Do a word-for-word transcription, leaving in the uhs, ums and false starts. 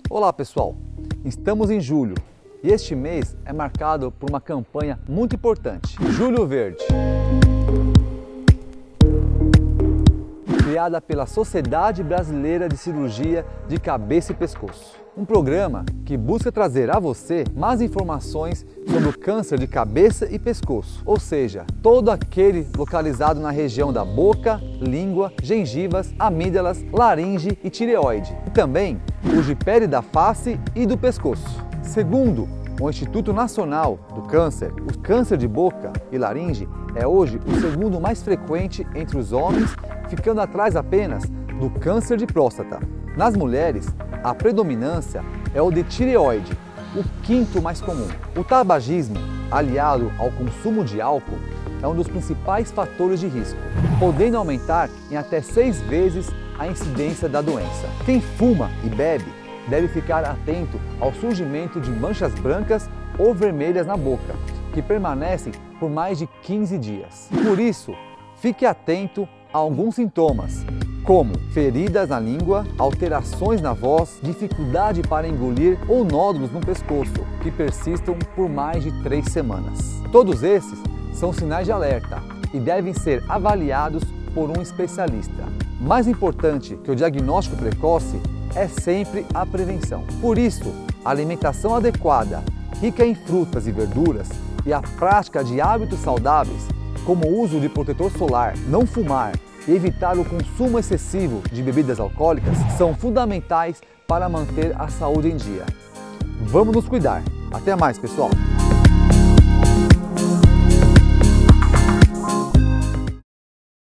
Olá pessoal, estamos em julho e este mês é marcado por uma campanha muito importante, Julho Verde. Criada pela Sociedade Brasileira de Cirurgia de Cabeça e Pescoço. Um programa que busca trazer a você mais informações sobre o câncer de cabeça e pescoço, ou seja, todo aquele localizado na região da boca, língua, gengivas, amígdalas, laringe e tireoide, e também os de pele da face e do pescoço. Segundo o Instituto Nacional do Câncer, o câncer de boca e laringe é hoje o segundo mais frequente entre os homens, ficando atrás apenas do câncer de próstata. Nas mulheres, a predominância é o de tireoide, o quinto mais comum. O tabagismo, aliado ao consumo de álcool, é um dos principais fatores de risco, podendo aumentar em até seis vezes a incidência da doença. Quem fuma e bebe deve ficar atento ao surgimento de manchas brancas ou vermelhas na boca, que permanecem por mais de quinze dias. Por isso, fique atento a alguns sintomas, como feridas na língua, alterações na voz, dificuldade para engolir ou nódulos no pescoço, que persistam por mais de três semanas. Todos esses são sinais de alerta e devem ser avaliados por um especialista. Mais importante que o diagnóstico precoce é sempre a prevenção. Por isso, a alimentação adequada, rica em frutas e verduras e a prática de hábitos saudáveis, como o uso de protetor solar, não fumar e evitar o consumo excessivo de bebidas alcoólicas, são fundamentais para manter a saúde em dia. Vamos nos cuidar. Até mais, pessoal!